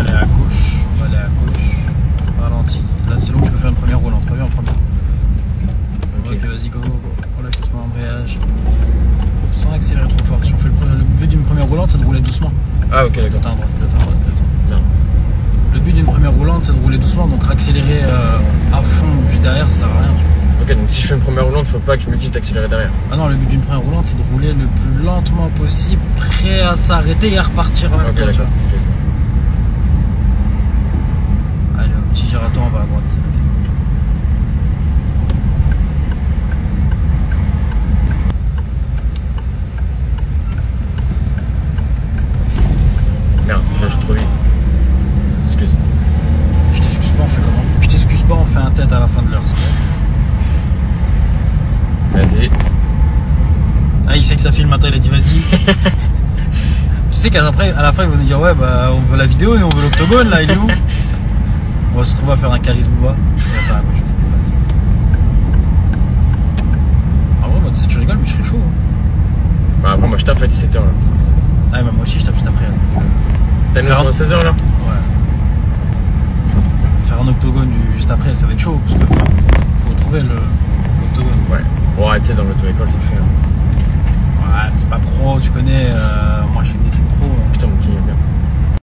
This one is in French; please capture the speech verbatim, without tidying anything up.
aller à gauche, on va aller à gauche, ralenti. Là c'est là où je peux faire une première roulante, t'as vu en premier. Ok, okay vas-y go, go, go. Relâche doucement l'embrayage. Sans accélérer trop fort. Si on fait le, le but d'une première roulante c'est de rouler doucement. Ah ok d'accord. Pilote à droite, pilote à droite, pilote à droite. Non. Le but d'une première roulante c'est de rouler doucement, donc accélérer euh, à fond juste derrière ça sert à rien. Ok, donc si je fais une première roulante, faut pas que je me dise d'accélérer derrière. Ah non, le but d'une première roulante c'est de rouler le plus lentement possible, prêt à s'arrêter et à repartir en même Ok temps. d'accord. Okay. Allez, un petit giraton en bas à droite. Merde, j'ai trop vite. Excuse. Je t'excuse pas, on fait comment? Je t'excuse pas, on fait un tête à la fin de l'heure, c'est bon? Vas-y. Ah, il sait que ça filme maintenant, il a dit vas-y. Tu sais qu'après, à la fin, ils vont nous dire ouais, bah on veut la vidéo, nous on veut l'octogone, là, il est où? On va se retrouver à faire un charisme bas. Attends, moi, je ah ouais, bah tu sais, tu rigoles, mais je serais chaud. Hein. Bah après, moi je taffe à dix-sept heures là. Ah, bah moi aussi, je tape juste après. T'as une Faire à seize heures là? Ouais. Faire un octogone juste après, ça va être chaud, parce que faut trouver l'octogone. Ouais. Bon, ouais, tu sais, dans l'auto-école, ça le fait. Hein. Ouais, c'est pas pro, tu connais. Euh, moi, je fais des trucs pro. Hein. Putain, donc